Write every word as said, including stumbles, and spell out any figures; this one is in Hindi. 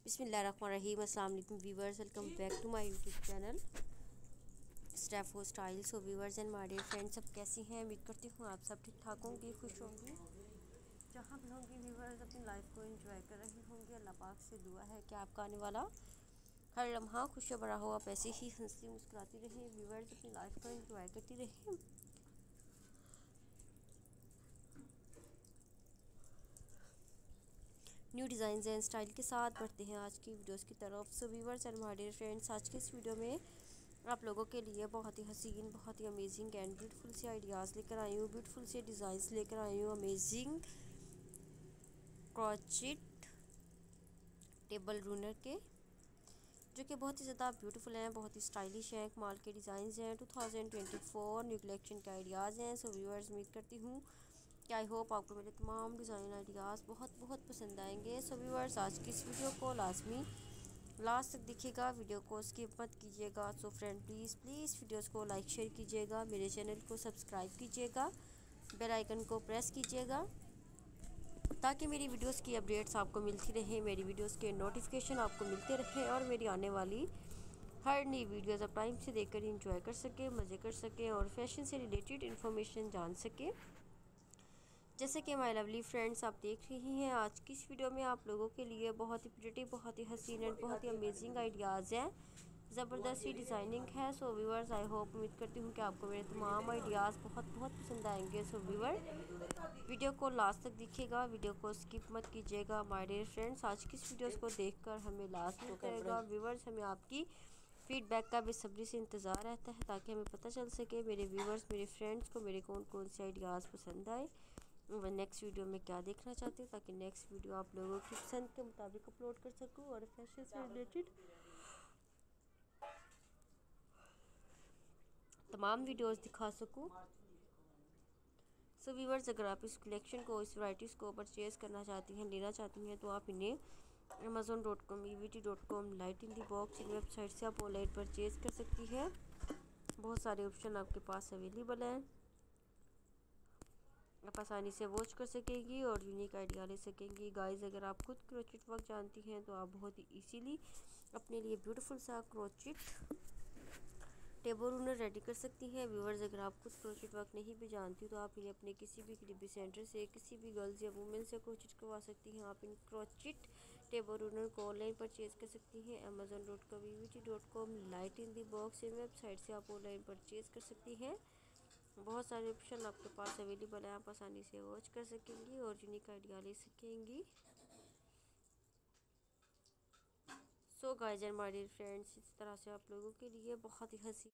बिस्मिल्लाहिर्रहमानिर्रहीम। अस्सलाम वालेकुम viewers, welcome back to my YouTube channel Stefo style. So viewers and my dear friends, सब कैसी हैं? उम्मीद करती हूँ आप सब ठीक ठाक होंगे, खुश होंगे, जहाँ भी होंगे। व्यूअर्स अपनी लाइफ को एंजॉय कर रही होंगी। अल्लाह पाक से दुआ है कि आपका आने वाला हर लम्हा खुशियाँ भरा हो, आप ऐसे ही हंसती मुस्कुराती रहें। व्यूअर्स अपनी लाइफ को एंजॉय करती रहें। न्यू डिज़ाइन एंड स्टाइल के साथ बढ़ते हैं आज की वीडियोस की तरफ। So viewers and my dear friends, आज के इस वीडियो में आप लोगों के लिए बहुत ही हसीन, बहुत ही अमेजिंग एंड ब्यूटीफुल से आइडियाज़ लेकर आई हूँ, ब्यूटीफुल से डिज़ाइंस लेकर आई हूँ। अमेजिंग क्रॉचेट टेबल रूनर के, जो कि बहुत ही ज़्यादा ब्यूटीफुल हैं, बहुत ही स्टाइलिश हैं, कमाल के डिज़ाइंस हैं। Two thousand twenty four new collection के आइडियाज़ हैं। सो व्यूअर्स उम्मीद करती हूँ कि आई होप आपको मेरे तमाम डिज़ाइन आइडियाज़ बहुत बहुत पसंद आएंगे। सो व्यूअर्स आज की इस वीडियो को लाजमी लास्ट तक देखिएगा, वीडियो को स्किप मत कीजिएगा। So friend please please videos को लाइक शेयर कीजिएगा, मेरे चैनल को सब्सक्राइब कीजिएगा, बेल आइकन को प्रेस कीजिएगा ताकि मेरी वीडियोस की अपडेट्स आपको मिलती रहे, मेरी वीडियोस के नोटिफिकेशन आपको मिलते रहे और मेरी आने वाली हर नई वीडियोस आप टाइम से देखकर इंजॉय कर सकें, मज़े कर सकें और फैशन से रिलेटेड इन्फॉर्मेशन जान सकें। जैसे कि माय लवली फ्रेंड्स, आप देख रही हैं आज की इस वीडियो में आप लोगों के लिए बहुत ही प्रिटी, बहुत ही हसीन एंड बहुत ही अमेजिंग आइडियाज़ हैं, ज़बरदस्त सी डिज़ाइनिंग है। सो व्यूअर्स आई होप, उम्मीद करती हूँ कि आपको मेरे तमाम आइडियाज़ बहुत बहुत पसंद आएंगे। सो व्यूअर वीडियो को लास्ट तक देखिएगा, वीडियो को स्किप मत कीजिएगा। माय डियर फ्रेंड्स आज की इस वीडियोस को देखकर हमें लास्ट में करेगा व्यूअर्स, हमें आपकी फीडबैक का बेसब्री से इंतज़ार रहता है ताकि हमें पता चल सके मेरे व्यूअर्स, मेरे फ्रेंड्स को मेरे कौन कौन से आइडियाज़ पसंद आए, मैं नेक्स्ट वीडियो में क्या देखना चाहती हूँ, ताकि नेक्स्ट वीडियो आप लोगों की पसंद के मुताबिक अपलोड कर सकूँ और फैशन से रिलेटेड तमाम वीडियोस दिखा सकूँ। सो व्यूअर्स अगर आप इस कलेक्शन को, इस वैराइटीज़ को परचेज़ करना चाहती हैं, लेना चाहती हैं, तो आप इन्हें Amazon dot com, E V T dot com, light in the box, इन वेबसाइट से आप ऑनलाइन परचेज़ कर सकती हैं। बहुत सारे ऑप्शन आपके पास अवेलेबल हैं, आप आसानी से वॉच कर सकेंगी और यूनिक आइडिया ले सकेंगी। गाइस अगर आप खुद क्रोचेट वर्क जानती हैं तो आप बहुत ही इजीली अपने लिए ब्यूटीफुल सा क्रोचेट टेबल रूनर रेडी कर सकती हैं। व्यूअर्स अगर आप खुद क्रोचेट वर्क नहीं भी जानती तो आप इन्हें अपने किसी भी करीबी सेंटर से, किसी भी गर्ल्स या वुमेन से क्रोचेट करवा सकती हैं। आप इन क्रोचेट टेबल रूनर को ऑनलाइन परचेज कर सकती हैं। Amazon dot com, E V T dot com, light in the box, इन वेबसाइट से आप ऑनलाइन परचेज कर सकती हैं। बहुत सारे ऑप्शन आपके पास अवेलेबल हैं, आप आसानी से वॉच कर सकेंगी और यूनिक आइडिया ले सकेंगी। So guys and my dear friends, इस तरह से आप लोगों के लिए बहुत ही हंसी